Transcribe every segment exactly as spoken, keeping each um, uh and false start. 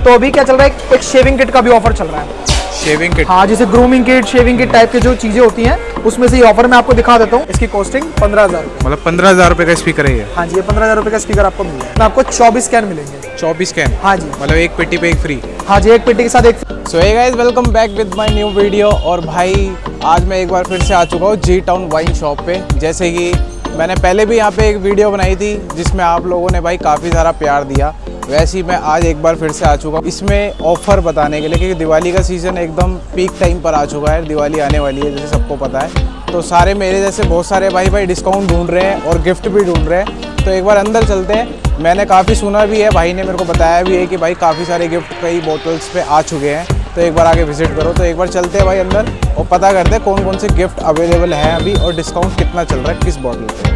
तो अभी क्या चल रहा है, एक शेविंग किट का भी ऑफर चल रहा है। शेविंग किट, हाँ, जैसे grooming kit, shaving kit type के जो चीजें होती हैं, उसमें से ये ऑफर मैं आपको दिखा देता हूँ। इसकी कॉस्टिंग पंद्रह हजार रुपए, मतलब पंद्रह हजार रुपए का स्पीकर है ये। हाँ जी, ये पंद्रह हजार रुपए का स्पीकर आपको मिल जाएगा। आपको चौबीस कैन मिलेंगे। चौबीस कैन? हाँ जी, मतलब एक पेटी पे एक फ्री। हाँ जी, एक पेटी के साथ एक। So hey guys, welcome back with my new video. और भाई आज मैं एक बार फिर से आ चुका हूँ जी टाउन वाइन शॉप पे। जैसे कि मैंने पहले भी यहाँ पे एक वीडियो बनाई थी जिसमें आप लोगों ने भाई काफ़ी सारा प्यार दिया, वैसे ही मैं आज एक बार फिर से आ चुका हूँ इसमें ऑफ़र बताने के लिए, क्योंकि दिवाली का सीज़न एकदम पीक टाइम पर आ चुका है। दिवाली आने वाली है जैसे सबको पता है, तो सारे मेरे जैसे बहुत सारे भाई भाई डिस्काउंट ढूंढ रहे हैं और गिफ्ट भी ढूंढ रहे हैं। तो एक बार अंदर चलते हैं। मैंने काफ़ी सुना भी है, भाई ने मेरे को बताया भी है कि भाई काफ़ी सारे गिफ्ट कई बोतल्स पे आ चुके हैं, तो एक बार आके विजिट करो। तो एक बार चलते हैं भाई अंदर और पता करते हैं कौन कौन से गिफ्ट अवेलेबल हैं अभी और डिस्काउंट कितना चल रहा है किस बॉटल पे।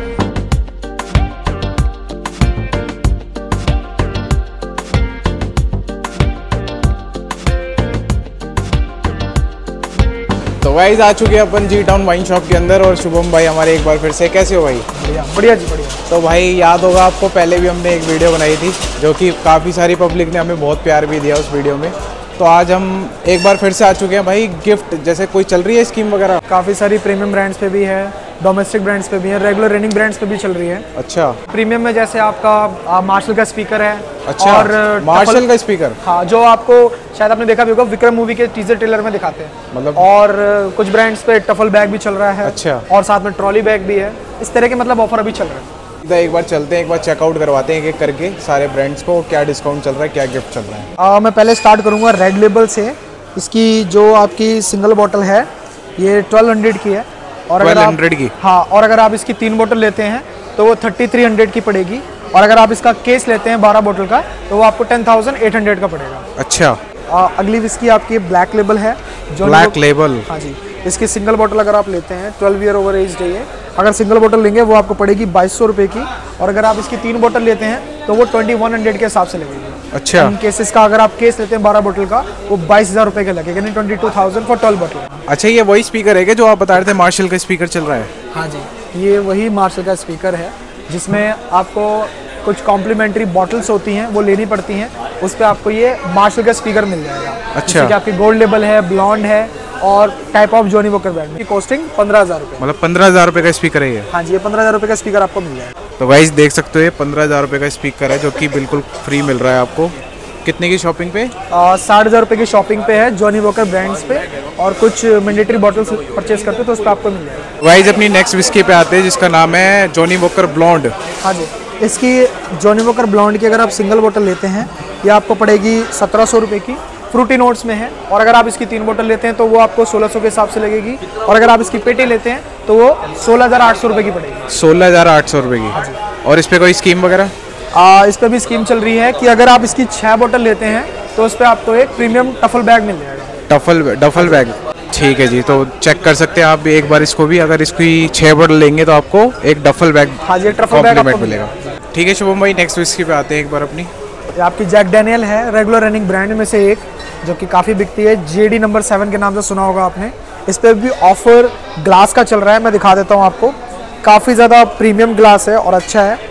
तो गाइस आ चुके हैं अपन जी टाउन वाइन शॉप के अंदर और शुभम भाई हमारे एक बार फिर से। कैसे हो भाई? बढ़िया बढ़िया जी, बढ़िया। तो भाई याद होगा आपको, पहले भी हमने एक वीडियो बनाई थी जो कि काफ़ी सारी पब्लिक ने हमें बहुत प्यार भी दिया उस वीडियो में। तो आज हम एक बार फिर से आ चुके हैं भाई। गिफ्ट जैसे कोई चल रही है स्कीम वगैरह? काफ़ी सारी प्रीमियम ब्रांड्स पे भी है, डोमेस्टिक ब्रांड्स पे भी है, रेगुलर रनिंग ब्रांड्स पे भी चल रही है। अच्छा, प्रीमियम में जैसे आपका मार्शल का स्पीकर है। अच्छा, और मार्शल का स्पीकर, हाँ, जो आपको शायद आपने देखा भी होगा, विक्रम मूवी के टीजर ट्रेलर में दिखाते हैं मतलब। और कुछ ब्रांड्स पे टफल बैग भी चल रहा है। अच्छा, और साथ में ट्रॉली बैग भी है। इस तरह के मतलब ऑफर अभी चल रहा है। एक बार चलते हैं, एक बार चेकआउट करवाते हैं एक एक करके सारे ब्रांड्स को, क्या डिस्काउंट चल रहा है, क्या गिफ्ट चल रहा है। आ, मैं पहले स्टार्ट करूंगा रेड लेबल से। इसकी जो आपकी सिंगल बोतल है ये ट्वेल्व हंड्रेड की है, और अगर आप की? हाँ, और अगर आप इसकी तीन बोतल लेते हैं तो वो थर्टी थ्री हंड्रेड की पड़ेगी, और अगर आप इसका केस लेते हैं बारह बोतल का तो वो आपको टेन थाउजेंड एट हंड्रेड का पड़ेगा। अच्छा। आ, अगली विस्की आपकी ब्लैक लेबल है। जो ब्लैक लेबल, हाँ जी। इसकी सिंगल बोतल अगर आप लेते हैं, ट्वेल्व ईयर ओवर एज है, अगर सिंगल बोतल लेंगे वो आपको पड़ेगी बाईस सौ रुपये की, और अगर आप इसकी तीन बोतल लेते हैं तो वो ट्वेंटी वन हंड्रेड के हिसाब से लगेगी। अच्छा। इन केसेस का अगर आप केस लेते हैं बारह बोतल का, वो बाईस हज़ार रुपये के लगेगा, यानी twenty two thousand for twelve बोतल। अच्छा, ये वही स्पीकर है क्या जो आप बता रहे थे मार्शल का स्पीकर चल रहा है? हाँ जी, ये वही मार्शल का स्पीकर है जिसमें आपको कुछ कॉम्प्लीमेंट्री बॉटल्स होती हैं वो लेनी पड़ती हैं, उस पर आपको ये मार्शल का स्पीकर मिल जाएगा। अच्छा। कि आपकी गोल्ड लेबल है, ब्लॉन्ड है, और type of Johnnie Walker brand की कॉस्टिंग पंद्रह हज़ार रुपये। मतलब पंद्रह हज़ार रुपये का स्पीकर है ये? हाँ जी, ये पंद्रह हज़ार रुपये का स्पीकर आपको मिल जाएगा। तो गाइस देख सकते हो, पंद्रह हज़ार रुपये का स्पीकर है जो कि बिल्कुल फ्री मिल रहा है आपको। कितने की शॉपिंग पे? साठ हज़ार रुपये की शॉपिंग पे है जॉनी वॉकर ब्रांड्स पे, और कुछ मैंडेटरी बॉटल्स परचेज करते हो तो उस पर आपको मिल जाएगा। गाइस अपनी नेक्स्ट विस्की पे आते हैं जिसका नाम है जॉनी वॉकर ब्लॉन्ड। हाँ जी, इसकी जॉनी वॉकर ब्लॉन्ड की अगर आप सिंगल बोतल लेते हैं ये आपको पड़ेगी सत्रह सौ रुपये की, फ्रूटी नोट्स में है, और अगर आप इसकी तीन बोतल लेते हैं तो वो आपको सोलह सौ के हिसाब से लगेगी, और अगर आप इसकी पेटी लेते हैं तो वो सोलह हज़ार आठ सौ रुपये की पड़ेगी। सोलह हज़ार आठ सौ रुपये की। और इस पर कोई स्कीम वगैरह? आ, इस पर भी स्कीम चल रही है कि अगर आप इसकी छः बोतल लेते हैं तो उस पर आपको एक प्रीमियम टफल बैग मिल जाएगा। टफल डफल बैग, ठीक है जी। तो चेक कर सकते हैं आप भी एक बार इसको भी, अगर इसकी छः बोतल लेंगे तो आपको एक डफल बैग, हाँ जी, ट्रफल बैग आपको मिलेगा। ठीक है शुभम भाई, नेक्स्ट विस्की पे आते हैं एक बार अपनी। ये आपकी जैक डैनियल है, रेगुलर रनिंग ब्रांड में से एक, जो कि काफ़ी बिकती है। जेडी नंबर सेवन के नाम से सुना होगा आपने। इस पर भी ऑफर ग्लास का चल रहा है, मैं दिखा देता हूँ आपको। काफ़ी ज़्यादा प्रीमियम ग्लास है और अच्छा है।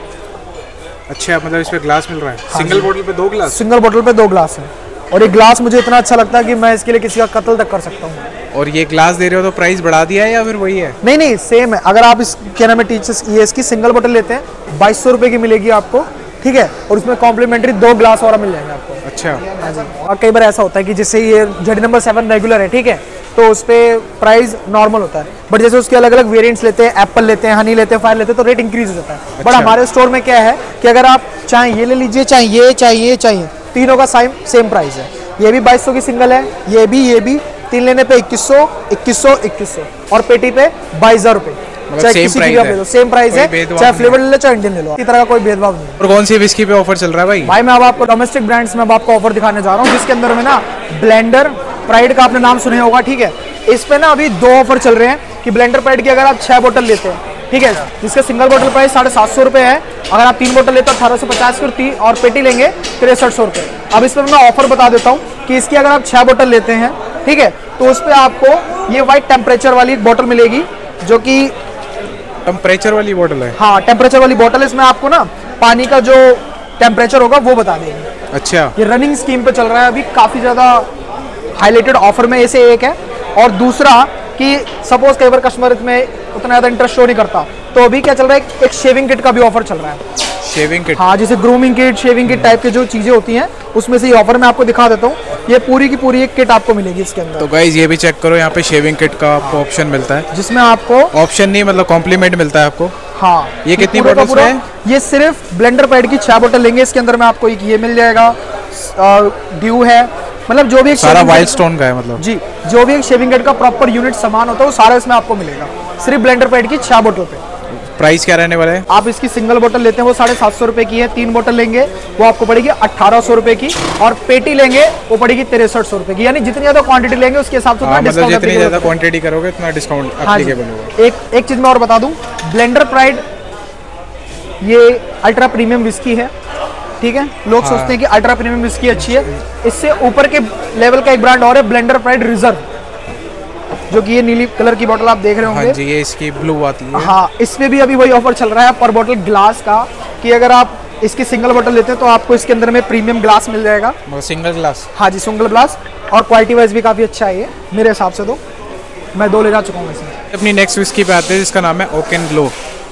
अच्छा, मतलब इस पे ग्लास मिल रहा है? हाँ, सिंगल बोतल पे दो ग्लास? सिंगल बोतल पे दो ग्लास है, और ये ग्लास मुझे इतना अच्छा लगता है कि मैं इसके लिए किसी का कत्ल तक कर सकता हूँ। और ये ग्लास दे रहे हो तो प्राइस बढ़ा दिया है या फिर वही है? नहीं नहीं, सेम है। अगर आप इस क्या नाम है टीचर्स ये इसकी सिंगल बोतल लेते हैं बाईस सौ रुपये की मिलेगी आपको, ठीक है, और उसमें कॉम्प्लीमेंट्री दो ग्लास और मिल जाएंगे आपको। अच्छा। हाँ जी। और कई बार ऐसा होता है कि जैसे ये जेडी नंबर सेवन रेगुलर है, ठीक है, तो उस पर प्राइस नॉर्मल होता है, बट जैसे उसके अलग अलग वेरिएंट्स लेते हैं, एप्पल लेते हैं, हनी लेते हैं, फायर लेते हैं, तो रेट इंक्रीज हो जाता है। अच्छा। बट हमारे स्टोर में क्या है कि अगर आप चाहे ये ले लीजिए, चाहे ये चाहिए चाहिए तीनों का सेम सेम प्राइस है। ये भी बाईस सौ की सिंगल है, ये भी ये भी तीन लेने पे इक्कीस सौ इक्कीस सौ इक्कीस सौ, और पेटी पे बाईस हज़ार रुपये। चाहे किसी की भी सेम प्राइस है, चाहे फ्लेवर ले लो चाहे इंडियन ले लो, इस तरह का कोई भेदभाव नहीं है। और कौन सी विस्की पे ऑफर चल रहा है भाई? भाई मैं अब आपको डोमेस्टिक ब्रांड्स में अब आपको ऑफर दिखाने जा रहा हूँ, जिसके अंदर में ना ब्लेंडर प्राइड का आपने नाम सुने होगा, ठीक है। इस पे ना अभी दो ऑफर चल रहे हैं कि ब्लेंडर प्राइड की अगर आप छह बोतल लेते हैं, ठीक है, जिसका सिंगल बोतल प्राइस साढ़े सात सौ रुपये है, अगर आप तीन बोतल लेते हो अठारह सौ पचास की, और पेटी लेंगे तिरसठ सौ रुपये। अब इस पर मैं ऑफर बता देता हूँ कि इसकी अगर आप छह बोतल लेते हैं, ठीक है, तो उस पर आपको ये वाइट टेम्परेचर वाली एक बोतल मिलेगी, जो कि टेम्परेचर वाली बोतल है। हाँ, टेम्परेचर वाली बोतल। इसमें आपको ना पानी का जो टेम्परेचर होगा वो बता देंगे। अच्छा, ये रनिंग स्कीम पे चल रहा है अभी, काफ़ी ज़्यादा हाईलाइटेड ऑफर में ऐसे एक है। और दूसरा कि सपोज कई बार कस्टमर इसमें उतना ज़्यादा इंटरेस्ट शो नहीं करता, तो अभी क्या चल रहा है, एक, एक शेविंग किट का भी ऑफर चल रहा है। Shaving kit? हाँ, जैसे grooming kit, shaving kit type की जो चीज़ें होती हैं, उसमें से ये ऑफर मैं आपको दिखा देता हूँ। ये पूरी की पूरी एक किट आपको मिलेगी इसके अंदर। तो गाइज ये भी चेक करो, यहाँ पे शेविंग किट का आपको ऑप्शन मिलता है, जिसमें आपको ऑप्शन नहीं मतलब कॉम्प्लीमेंट मिलता है आपको। हाँ, ये कितनी पूरा का बॉटल्स पूरा में है? ये सिर्फ ब्लेंडर पैड की छह बोतल लेंगे, इसके अंदर में आपको एक ये मिल जाएगा, ड्यू है, मतलब जो भी एक सारा shaving वाइल्ड kit- स्टोन का है मतलब। जी, जो भी एक शेविंग किट का प्रॉपर यूनिट सामान होता है वो सारा इसमें आपको मिलेगा, सिर्फ ब्लेंडर पैड की छह बोतल पे। प्राइस क्या रहने वाला है? आप इसकी सिंगल बोतल लेते हैं वो साढ़े सात सौ रुपए की है, तीन बोतल लेंगे वो आपको पड़ेगी अट्ठारह सौ रुपए की, और पेटी लेंगे वो पड़ेगी तिरसठ सौ रुपए की। यानी जितनी ज्यादा क्वांटिटी लेंगे उसके हिसाब से हाँ, उतना मतलब डिस्काउंट जितनी applicable ज़्यादा क्वांटिटी करोगे उतना डिस्काउंट होगा। हाँ जी। एप्लीकेबल होगा। एक एक चीज मैं और बता दूं, ब्लेंडर प्राइड ये अल्ट्रा प्रीमियम विस्की है, ठीक है। लोग हाँ। सोचते हैं कि अल्ट्रा प्रीमियम विस्की अच्छी है, इससे ऊपर के लेवल का एक ब्रांड और है, ब्लेंडर प्राइड रिजर्व, जो कि ये नीली कलर की बोतल आप देख रहे हाँ होंगे। जी, ये इसकी ब्लू आती है। हाँ, इसमें भी अभी वही ऑफर चल रहा है पर बोतल ग्लास का, कि अगर आप इसकी सिंगल बोतल लेते हैं तो आपको इसके अंदर में प्रीमियम ग्लास मिल जाएगा। मतलब सिंगल ग्लास? हाँ जी, सिंगल ग्लास, और क्वालिटी वाइज भी काफ़ी अच्छा है ये मेरे हिसाब से। तो मैं दो ले जा चुका हूँ वैसे। अपनी नेक्स्ट विस्की पे आते हैं जिसका नाम है ओकेन ग्लो।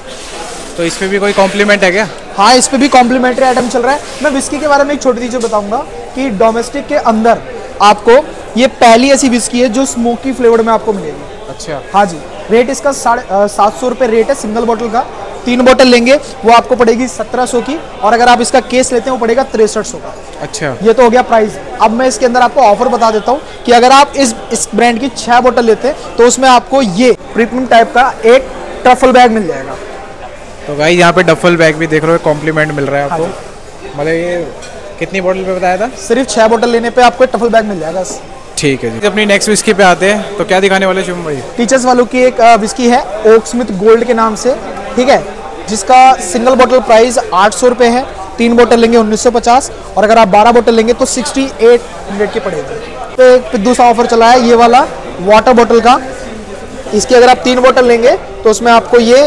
तो इस पे भी कोई कॉम्प्लीमेंट है क्या? हाँ, इस पे भी कॉम्प्लीमेंट्री आइटम चल रहा है। मैं विस्की के बारे में एक छोटी चीज़ बताऊंगा कि डोमेस्टिक के अंदर आपको ये पहली ऐसी विस्की है जो स्मोकी फ्लेवर में आपको मिलेगी। अच्छा। हाँ जी, रेट इसका साढ़े सात सौ रुपये रेट है सिंगल बोतल का। तीन बोतल लेंगे वो आपको पड़ेगी सत्रह सौ की, और अगर आप इसका केस लेते हैं वो पड़ेगा तिरसठ सौ का। अच्छा, ये तो हो गया प्राइस। अब मैं इसके अंदर आपको ऑफर बता देता हूँ कि अगर आप इस इस ब्रांड की छह बोतल लेते हैं तो उसमें आपको ये प्रीमियम टाइप का एक ट्रफल बैग मिल जाएगा। तो भाई यहाँ पे डफल बैग भी देख रहे हो, कॉम्प्लीमेंट मिल रहा है आपको। मतलब ये कितनी बोतल पे बताया था? सिर्फ छह बोतल लेने पे आपको एक टफल बैग मिल जाएगा। ठीक है जी। अपनी नेक्स्ट विस्की पे आते हैं, तो क्या दिखाने वाले शुभम भाई? टीचर्स वालों की एक अ, विस्की है ओक स्मिथ गोल्ड के नाम से, ठीक है, जिसका सिंगल बोतल प्राइस आठ सौ रुपये है। तीन बोतल लेंगे उन्नीस सौ पचास, और अगर आप बारह बोतल लेंगे तो सिक्सटी एट हंड्रेड की पड़ेगी। तो एक दूसरा ऑफर चला है ये वाला वाटर बोतल का। इसकी अगर आप तीन बोतल लेंगे तो उसमें आपको ये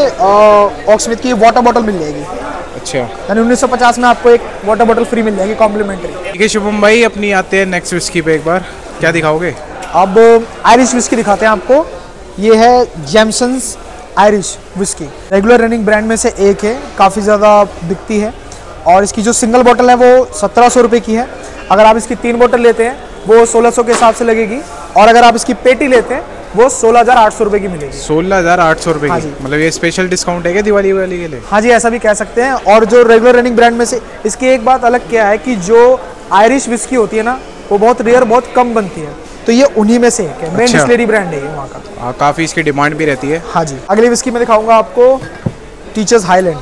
ओक स्मिथ की वाटर बोतल मिल जाएगी। अच्छा, यानी उन्नीस सौ पचास में आपको एक वाटर बोतल फ्री मिल जाएगी कॉम्प्लीमेंट्री। ठीक है शुभम भाई, अपनी आते हैं नेक्स्ट विस्की पे। एक बार क्या दिखाओगे? अब आयरिश विस्की दिखाते हैं आपको। ये है Jameson's Irish whisky, regular running brand में से एक है, काफ़ी ज़्यादा बिकती है, और इसकी जो सिंगल बोतल है वो सत्रह सौ रुपये की है। अगर आप इसकी तीन बोतल लेते हैं वो सोलह सौ के हिसाब से लगेगी, और अगर आप इसकी पेटी लेते हैं वो सोलह हज़ार आठ सौ रुपये की मिलेगी। सोलह हजार आठ सौ रुपये हाँ की? जी। मतलब ये स्पेशल डिस्काउंट है क्या दिवाली वाली के लिए? हाँ जी, ऐसा भी कह सकते हैं। और जो रेगुलर रनिंग ब्रांड में से इसकी एक बात अलग क्या है कि जो आयरिश विस्की होती है ना वो बहुत रेयर, बहुत कम बनती है, तो ये उन्हीं में से एक है। मेन अच्छा। डिस्टिलरी ब्रांड है ये वहाँ का। हाँ, काफ़ी इसकी डिमांड भी रहती है। हाँ जी, अगली विस्की में दिखाऊंगा आपको टीचर्स हाईलैंड।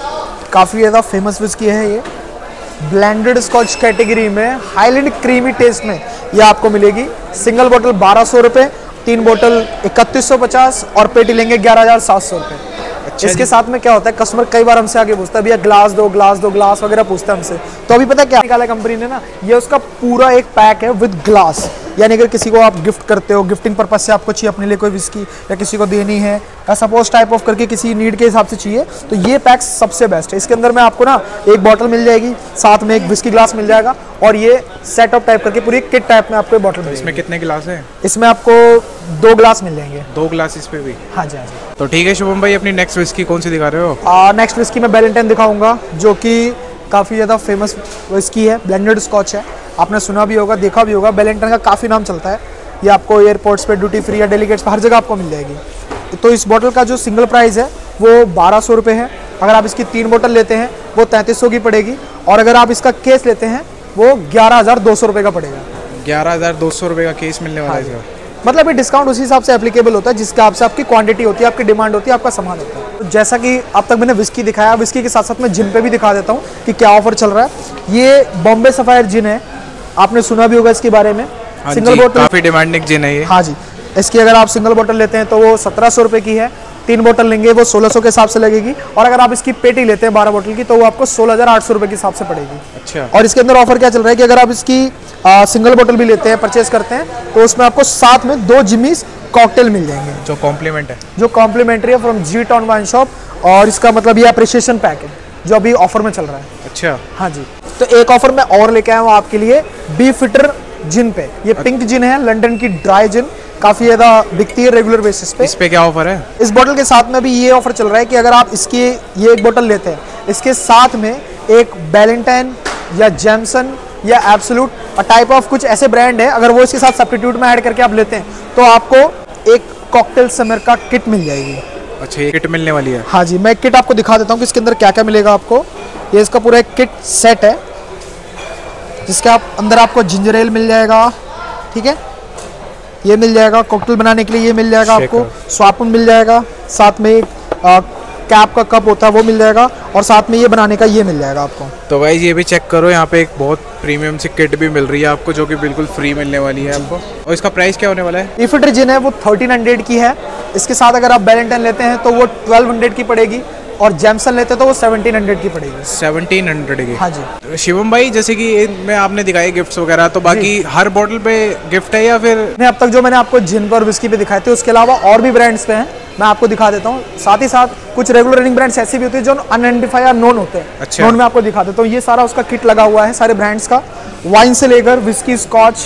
काफ़ी ज़्यादा फेमस विस्की है ये, ब्लेंडेड स्कॉच कैटेगरी में हाईलैंड क्रीमी टेस्ट में ये आपको मिलेगी। सिंगल बोतल बारह सौ रुपये, तीन बोतल इकतीस सौ पचास, और पेटी लेंगे ग्यारह हज़ार सात सौ रुपये। अच्छा इसके जी। साथ में क्या होता है, कस्टमर कई बार हमसे आगे पूछता है भैया ग्लास दो ग्लास दो ग्लास वगैरह पूछता है हमसे, तो अभी पता है क्या निकाला कंपनी ने ना, ये उसका पूरा एक पैक है विद ग्लास। यानी अगर किसी को आप गिफ्ट करते हो, गिफ्टिंग पर्पज से आपको चाहिए अपने लिए कोई विस्की, या किसी को देनी है, या सपोज टाइप ऑफ करके किसी नीड के हिसाब से चाहिए, तो ये पैक सबसे बेस्ट है। इसके अंदर में आपको ना एक बॉटल मिल जाएगी, साथ में एक विस्की ग्लास मिल जाएगा, और ये सेट ऑफ टाइप करके पूरी किट टाइप में आपको एक बॉटल मिल जाएगी। इसमें कितने गिलास हैं? इसमें आपको दो ग्लास मिल जाएंगे। दो ग्लास इस पे भी? हाँ जी, हाँ जी। तो ठीक है शुभम भाई, अपनी नेक्स्ट विस्की कौन सी दिखा रहे हो? नेक्स्ट विस्की में बैलेंटाइन दिखाऊंगा, जो कि काफ़ी ज़्यादा फेमस विस्की है, ब्लेंडेड स्कॉच है। आपने सुना भी होगा, देखा भी होगा, बैलेंटाइन का काफ़ी नाम चलता है। ये आपको एयरपोर्ट्स पे, ड्यूटी फ्री या डेलीगेट्स पे हर जगह आपको मिल जाएगी। तो इस बोतल का जो सिंगल प्राइस है वो बारह सौ रुपये है। अगर आप इसकी तीन बोतल लेते हैं वो तैंतीस सौ की पड़ेगी, और अगर आप इसका केस लेते हैं वो ग्यारह हज़ार दो सौ रुपये का पड़ेगा। ग्यारह हजार दो सौ रुपये का केस मिलने वाला है इसका? मतलब ये डिस्काउंट उसी हिसाब से एप्लीकेबल होता है जिसके हिसाब से आपकी क्वांटिटी होती है, आपकी डिमांड होती है, आपका सामान होता है। तो जैसा कि अब तक मैंने विस्की दिखाया, विस्की के साथ साथ मैं जिन पे भी दिखा देता हूँ कि क्या ऑफर चल रहा है। ये बॉम्बे सफायर जिन है, आपने सुना भी होगा इसके बारे में। हाँ सिंगल जी, बोतल काफ़ी डिमांडिंग जिन है ये। हाँ जी, इसकी अगर आप सिंगल बोतल लेते हैं तो वो सत्रह सौ रुपये की है। तीन बोतल लेंगे वो सोलह सौ के हिसाब से लगेगी, और अगर आप इसकी पेटी लेते हैं बारह बोतल की तो वो आपको सोलह हज़ार आठ सौ रुपये के हिसाब से पड़ेगी। अच्छा। और इसके अंदर ऑफर क्या चल रहा है कि अगर आप इसकी आ, सिंगल बोतल भी लेते हैं, परचेज करते हैं, तो उसमें आपको साथ में दो जिमीज कॉकटेल मिल जाएंगे, जो कॉम्प्लीमेंट है, जो कॉम्प्लीमेंट्री है from G town wine shop. और इसका मतलब ये अप्रिशिएशन पैक है जो अभी ऑफर में चल रहा है। अच्छा। हाँ जी। तो एक ऑफर मैं और लेके आया हूँ आपके लिए बी फिटर जिन पे। ये पिंक जिन है, लंदन की ड्राई जिन, काफी ज्यादा बिकती है रेगुलर बेसिस पे। इस पे क्या ऑफर है? इस बोतल के साथ में भी ये ऑफर चल रहा है कि अगर आप इसकी ये एक बोतल लेते हैं, इसके साथ में एक बैलेंटाइन या जैमसन या एब्सोल्यूट टाइप ऑफ कुछ ऐसे ब्रांड है, अगर वो इसके साथ सब्स्टिट्यूट में ऐड करके आप लेते हैं तो आपको एक कॉकटेल समर का किट मिल जाएगी। अच्छा, ये किट मिलने वाली है? हाँ जी, मैं किट आपको दिखा देता हूँ कि इसके अंदर क्या क्या मिलेगा आपको। ये इसका पूरा एक किट सेट है जिसके आप अंदर आपको जिंजर एल मिल जाएगा, ठीक है, ये मिल जाएगा कॉकटेल बनाने के लिए, ये मिल जाएगा आपको, स्वापुन मिल जाएगा, साथ में एक कैप का कप होता है वो मिल जाएगा, और साथ में ये बनाने का ये मिल जाएगा आपको। तो भाई ये भी चेक करो, यहाँ पे एक बहुत प्रीमियम सी किट भी मिल रही है आपको जो कि बिल्कुल फ्री मिलने वाली है आपको। और इसका प्राइस क्या होने वाला है? बी फिटर जिन है वो थर्टीन हंड्रेड की है, इसके साथ अगर आप बैलेंटाइन लेते हैं तो वो ट्वेल्व हंड्रेड की पड़ेगी, और जैमसन लेते हैं तो वो सेवनटीन हंड्रेड की पड़ेगी। सेवनटीन हंड्रेड की? हाँ जी। शिवम भाई जैसे कि में आपने दिखाई गिफ्ट्स वगैरह, तो बाकी हर बोतल पे गिफ्ट है या फिर? नहीं, अब तक जो मैंने आपको जिन पर विस्की पे दिखाए थे उसके अलावा और भी ब्रांड्स पे हैं, मैं आपको दिखा देता हूँ। साथ ही साथ कुछ रेगुलर रनिंग ब्रांड्स ऐसे भी होते हैं जो अनआइडेंटिफाई या नोन होते हैं। अच्छा। नोन में आपको दिखा देता हूँ, ये सारा उसका किट लगा हुआ है सारे ब्रांड्स का, वाइन से लेकर विस्की, स्कॉच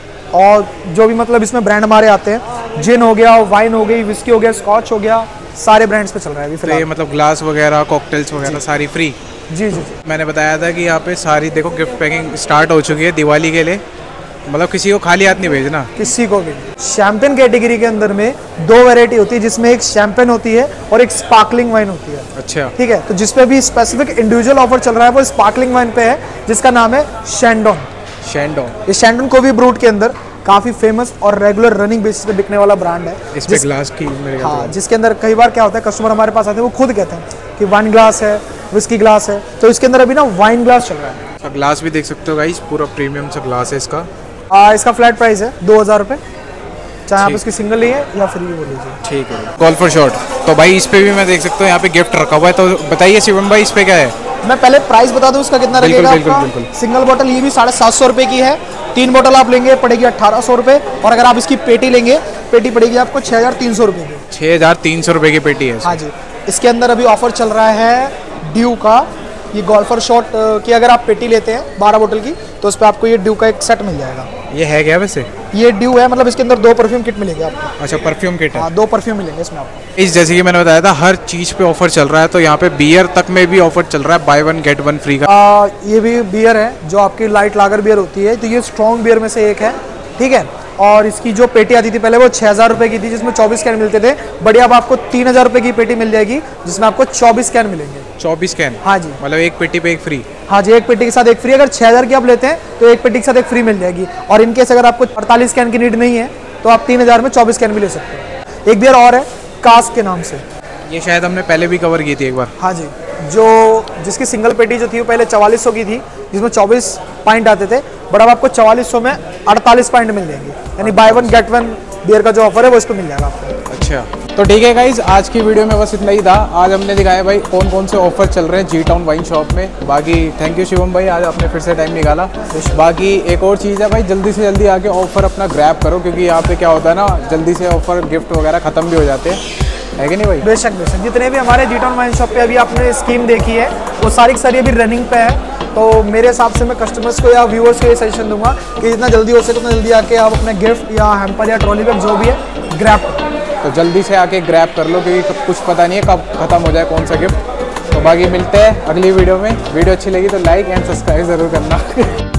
और जो भी मतलब इसमें ब्रांड हमारे आते हैं, जिन हो गया, वाइन हो गई, विस्की हो गया, स्कॉच हो गया, सारे ब्रांड्स पे चल रहा है अभी फिलहाल। तो ये मतलब ग्लास वगैरह, कॉकटेल्स वगैरह सारी फ्री? जी जी जी। मैंने बताया था कि यहाँ पे सारी देखो गिफ्ट पैकिंग स्टार्ट हो चुकी है दिवाली के लिए, मतलब किसी को खाली हाथ नहीं भेजना, किसी को भी। शैंपेन कैटेगरी के अंदर में दो वैरायटी होती है, जिसमें एक शैंपेन होती है और एक स्पार्कलिंग वाइन होती है। अच्छा, ठीक है, तो जिसपे भी स्पेसिफिक इंडिविजुअल ऑफर चल रहा है वो स्पार्कलिंग वाइन पे है, जिसका नाम है शैंडोन। शैंडोन, ये शैंडोन को भी ब्रूट के अंदर काफी फेमस और रेगुलर रनिंग बेसिस पे बिकने वाला ब्रांड है। इस पे ग्लास की मेरे ख्याल हाँ, जिसके अंदर कई बार क्या होता है, कस्टमर हमारे पास आते हैं वो खुद कहते हैं कि वाइन ग्लास है, विस्की ग्लास है, तो इसके अंदर अभी ना वाइन ग्लास चल रहा है। तो ग्लास भी देख सकते हो गाइस, पूरा प्रीमियम सा ग्लास है इसका। आ, इसका फ्लैट प्राइस है दो हज़ार रुपये, चाहे आप इसकी सिंगल लीजिए या फ्री वो लीजिए। ठीक है। कॉल फॉर शॉट, तो भाई इस पे भी मैं देख सकता हूँ यहाँ पे गिफ्ट रखा हुआ है, तो बताइए शिवम भाई इस पे क्या है? मैं पहले प्राइस बता दूं उसका कितना बिल्कुल, लगेगा बिल्कुल, आपका। बिल्कुल। सिंगल बोतल ये भी साढ़े सात सौ रुपये की है, तीन बोतल आप लेंगे पड़ेगी अट्ठारह सौ रुपये, और अगर आप इसकी पेटी लेंगे, पेटी पड़ेगी आपको छः हज़ार तीन सौ रुपये की। छः हज़ार तीन सौ रुपये की पेटी है? हाँ जी। इसके अंदर अभी ऑफर चल रहा है ड्यू का, ये गोल्फर शॉट की अगर आप पेटी लेते हैं बारह बोतल की तो उस पर आपको ये ड्यू का एक सेट मिल जाएगा। ये है क्या वैसे? ये ड्यू है, मतलब इसके अंदर दो परफ्यूम किट मिलेगी आपको। अच्छा, परफ्यूम किट है? हाँ, दो परफ्यूम मिलेंगे इसमें आपको। इस जैसे कि मैंने बताया था हर चीज़ पे ऑफर चल रहा है, तो यहाँ पे बियर तक में भी ऑफर चल रहा है, buy one get one free का। आ, ये भी बियर है जो आपकी लाइट लागर बियर होती है, तो ये स्ट्रॉन्ग बियर में से एक है, ठीक है। और इसकी जो पेटी आती थी पहले वो छः हज़ार रुपये की थी, जिसमें चौबीस कैन मिलते थे। बढ़िया अब आपको तीन हज़ार रुपये की पेटी मिल जाएगी जिसमें आपको चौबीस कैन मिलेंगे। चौबीस कैन? हाँ जी। मतलब एक पेटी पे एक फ्री? हाँ जी, एक पेटी के साथ एक फ्री। अगर छः हज़ार की आप लेते हैं तो एक पेटी के साथ एक फ्री मिल जाएगी, और इनकेस अगर आपको अड़तालीस कैन की नीड नहीं है तो आप तीन हज़ार में चौबीस कैन भी ले सकते हैं। एक बियर और है कास्क के नाम से, ये शायद हमने पहले भी कवर की थी एक बार। हाँ जी, जो जिसकी सिंगल पेटी जो थी वो पहले चवालीस सौ की थी, जिसमें चौबीस पॉइंट आते थे, बट अब आपको चवालीस सौ में अड़तालीस पॉइंट मिल जाएंगे, यानी buy one get one beer का जो ऑफर है वो इस पर मिल जाएगा आपको। अच्छा, तो ठीक है गाइज, आज की वीडियो में बस इतना ही था। आज हमने दिखाया भाई कौन कौन से ऑफर चल रहे हैं जी टाउन वाइन शॉप में। बाकी थैंक यू शिवम भाई, आज आपने फिर से टाइम निकाला। बाकी एक और चीज़ है भाई, जल्दी से जल्दी आके ऑफर अपना ग्रैब करो, क्योंकि यहाँ पे क्या होता है ना, जल्दी से ऑफर गिफ्ट वगैरह ख़त्म भी हो जाते हैं, है कि नहीं भाई? बेशक बेशक, जितने भी हमारे जी टाउन वाइन शॉप पे अभी आपने स्कीम देखी है वो सारी की सारी अभी रनिंग पे है, तो मेरे हिसाब से मैं कस्टमर्स को या व्यूअर्स को ये सजेशन दूंगा कि जितना जल्दी हो सके उतना जल्दी आके आप अपने गिफ्ट या हैम्पर या ट्रॉली बैग जो भी है ग्रैब करो। तो जल्दी से आके ग्रैब कर लो, क्योंकि कुछ पता नहीं है कब खत्म हो जाए कौन सा गिफ्ट। तो बाकी मिलते हैं अगली वीडियो में। वीडियो अच्छी लगी तो लाइक एंड सब्सक्राइब ज़रूर करना।